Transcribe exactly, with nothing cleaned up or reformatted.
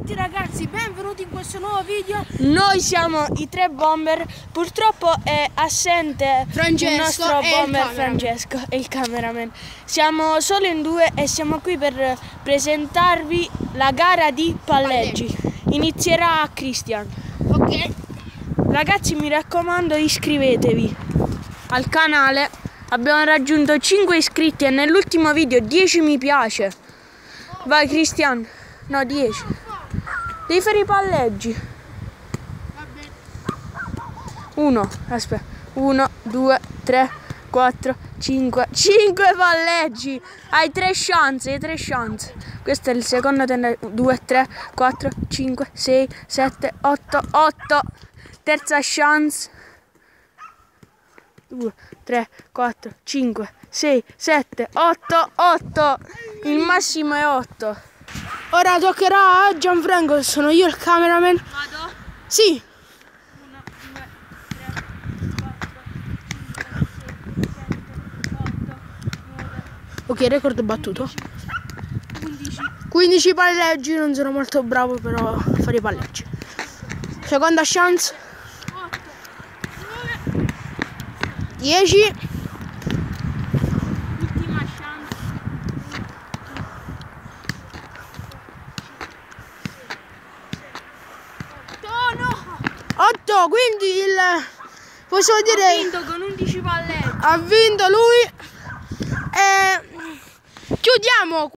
tutti ragazzi, benvenuti in questo nuovo video. Noi siamo i tre bomber. Purtroppo è assente Francesco il nostro e bomber il Francesco e il cameraman. Siamo solo in due e siamo qui per presentarvi la gara di palleggi. Inizierà a Cristian. Ok. Ragazzi, mi raccomando, iscrivetevi al canale. Abbiamo raggiunto cinque iscritti e nell'ultimo video dieci mi piace. Vai Cristian. No, dieci. Devi fare i palleggi. Uno, aspetta. Uno, due, tre, quattro, cinque. Cinque palleggi. Hai tre chance, hai tre chance. Questo è il secondo tentativo. due, tre, quattro, cinque, sei, sette, otto, otto. Terza chance. due, tre, quattro, cinque, sei, sette, otto, otto. Il massimo è otto. Ora toccherà a Gianfranco, sono io il cameraman. Vado? Sì. uno, due, tre, quattro, cinque, sei, sette, otto, nove. Ok, record battuto. undici. quindici palleggi, non sono molto bravo però a fare i palleggi. Seconda chance. otto, nove. dieci. Ultima chance. otto, no! otto, quindi il... possiamo Ha dire... vinto con undici palleggi. ha vinto lui. E chiudiamo.